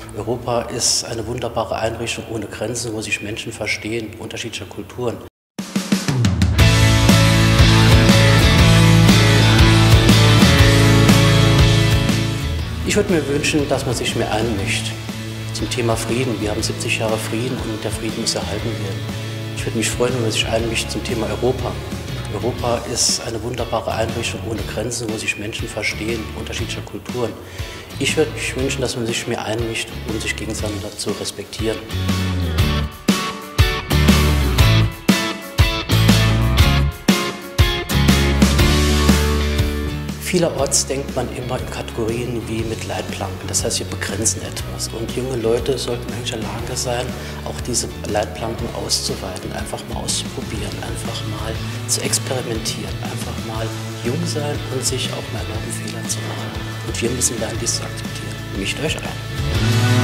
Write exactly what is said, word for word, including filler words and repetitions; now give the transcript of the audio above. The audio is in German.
Europa ist eine wunderbare Einrichtung ohne Grenzen, wo sich Menschen verstehen, unterschiedlicher Kulturen. Ich würde mir wünschen, dass man sich mehr einmischt zum Thema Frieden. Wir haben siebzig Jahre Frieden und der Frieden muss erhalten werden. Ich würde mich freuen, wenn man sich einmischt zum Thema Europa. Europa ist eine wunderbare Einrichtung ohne Grenzen, wo sich Menschen verstehen, unterschiedlicher Kulturen. Ich würde mich wünschen, dass man sich mehr einmischt, um sich gegenseitig zu respektieren. Vielerorts denkt man immer in Kategorien wie mit Leitplanken, das heißt, wir begrenzen etwas. Und junge Leute sollten eigentlich in der Lage sein, auch diese Leitplanken auszuweiten, einfach mal auszuprobieren, einfach mal zu experimentieren, einfach mal jung sein und sich auch mal erlauben, Fehler zu machen. Und wir müssen lernen, dies zu akzeptieren. Mischt euch ein.